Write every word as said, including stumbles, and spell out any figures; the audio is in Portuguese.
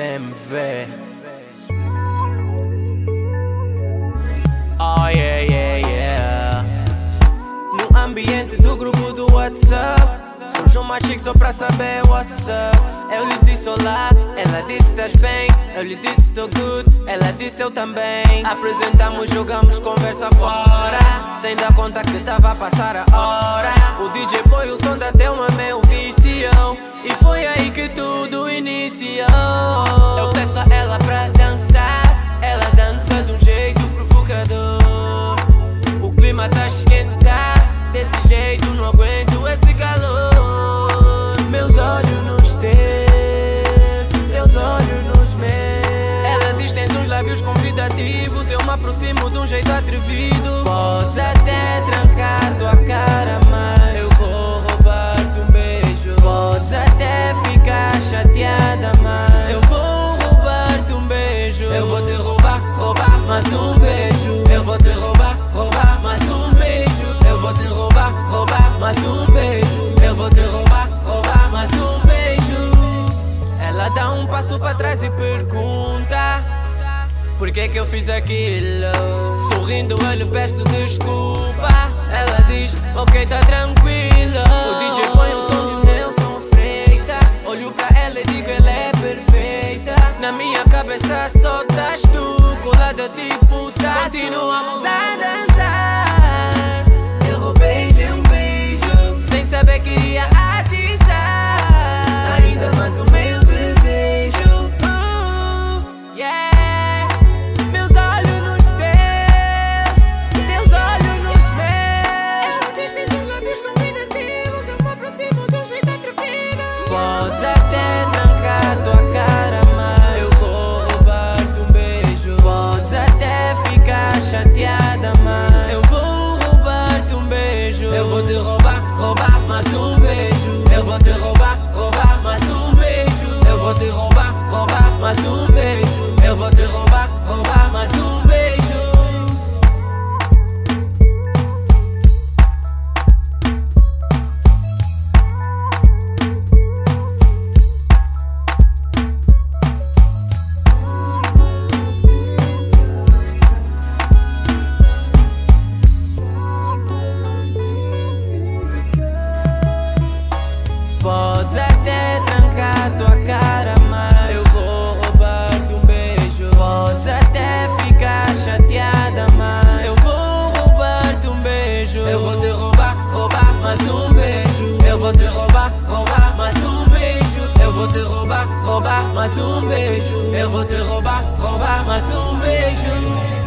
M V. Oh yeah, yeah, yeah. No ambiente do grupo do WhatsApp surge uma chick só pra saber what's up. Eu lhe disse olá, ela disse estás bem. Eu lhe disse tô good, ela disse eu também. Apresentamos, jogamos conversa fora, sem dar conta que tava a passar a hora. O D J põe o som da Thelma, meu vicião, e foi aí que tudo iniciou. Eu peço a ela pra dançar, ela dança de um jeito provocador. O clima tá a esquentar, desse jeito não aguento esse calor. Meus olhos nos teus, teus olhos nos meus. Ela diz tens uns lábios convidativos, eu me aproximo de um jeito atrevido. Podes até trancar tua cara, mas eu vou roubar-te um beijo. Podes até ficar chateada, mas eu vou roubar-te um beijo. Eu vou te roubar, roubar mais um beijo. Eu vou te roubar, roubar mais um beijo. Eu vou te roubar, roubar mais um beijo. Eu vou te roubar, roubar mais um beijo. Ela dá um passo pra trás e pergunta por que que eu fiz aquilo. Sorrindo eu lhe peço desculpa. Ela diz, ok, tá tranquilo. O D J põe um som de Nelson Freitas. Olho pra ela e digo, ela é perfeita. Na minha cabeça só estás tu, colada tipo tá. Continuamos a dançar. Eu roubei-lhe um beijo, sem saber que iria atizar ainda mais o meu desejo. uh, Yeah. Meus olhos nos teus, teus olhos nos meus. És modesta dos lábios convidativos, eu me aproximo de um jeito atrevido. Podes até trancar tua cara, mas eu vou roubar-te um beijo. Podes até ficar chateada, mas eu vou roubar-te um beijo. Eu vou te roubar, roubar mais um beijo. Eu vou te roubar, roubar mais um beijo. Eu vou te roubar, roubar mais um beijo. Eu vou te roubar, roubar mais um beijo. Podes até trancar tua cara, mas eu vou roubar-te um beijo. Podes até ficar chateada, mas eu vou roubar-te um beijo. Eu vou te roubar, roubar mais um beijo. Eu vou te roubar, roubar mais um beijo. Eu vou te roubar, roubar mais um beijo. Eu vou te roubar, roubar mais um beijo.